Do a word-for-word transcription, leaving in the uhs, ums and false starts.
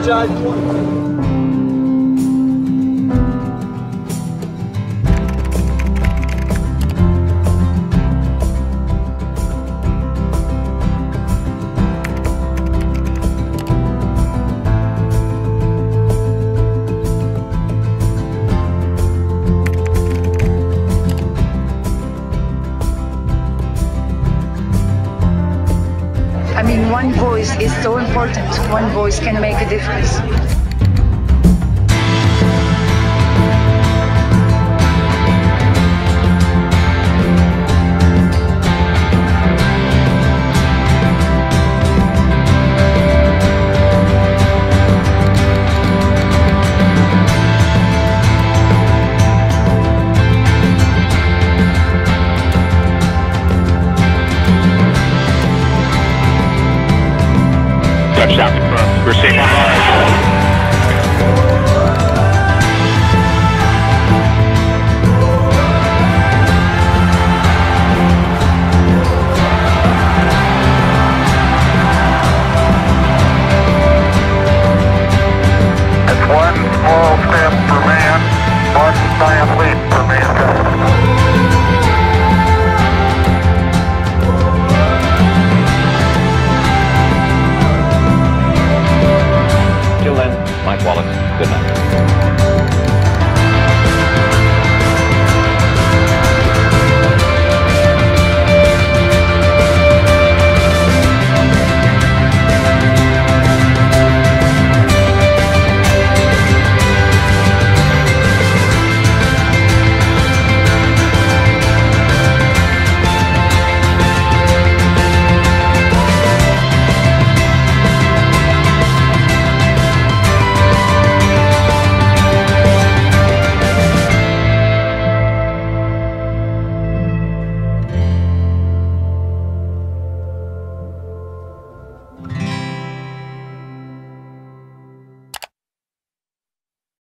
apologize for it. I mean, one voice is so important. One voice can make a difference. Touchdown confirmed. We're safe on line. It's one small step for man, one giant leap for mankind. Till then, Mike Wallace, good night.